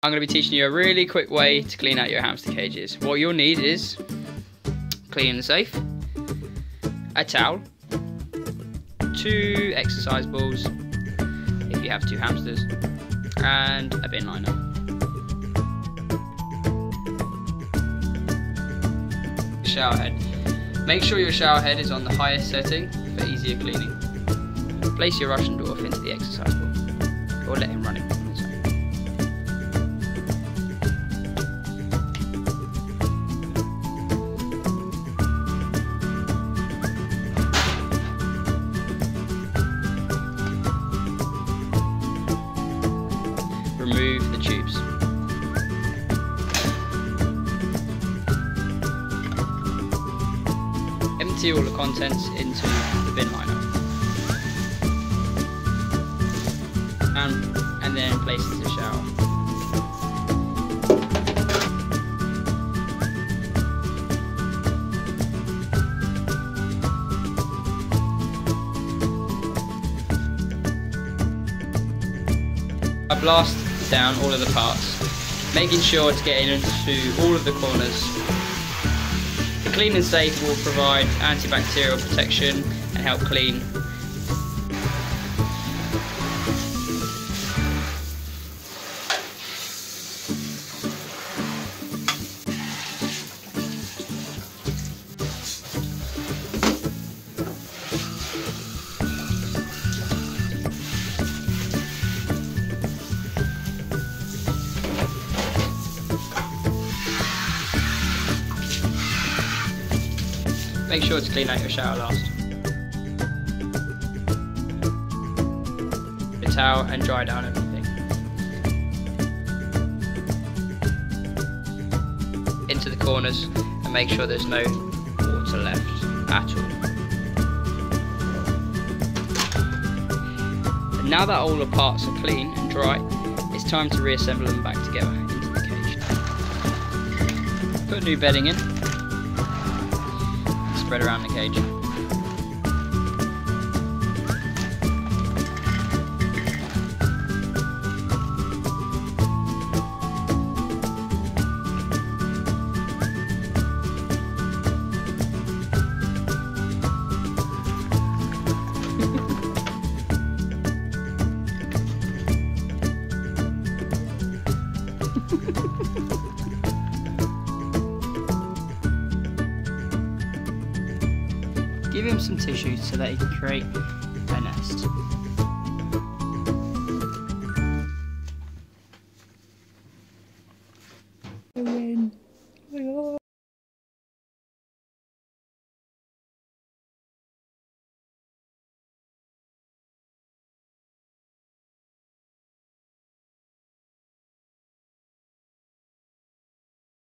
I'm going to be teaching you a really quick way to clean out your hamster cages. What you'll need is clean and safe, a towel, 2 exercise balls if you have 2 hamsters, and a bin liner. Shower head. Make sure your shower head is on the highest setting for easier cleaning. Place your Russian Dwarf into the exercise ball, or let him run it on his own. Remove the tubes. Empty all the contents into the bin liner. And then place it in the shower. I blast down all of the parts, making sure to get into all of the corners. The Clean and Safe will provide antibacterial protection and help clean. Make sure to clean out your shower last. A towel and dry down everything. Into the corners and make sure there's no water left at all. And now that all the parts are clean and dry, it's time to reassemble them back together into the cage. Put new bedding in. Spread around the cage. Give him some tissue so that he can create a nest.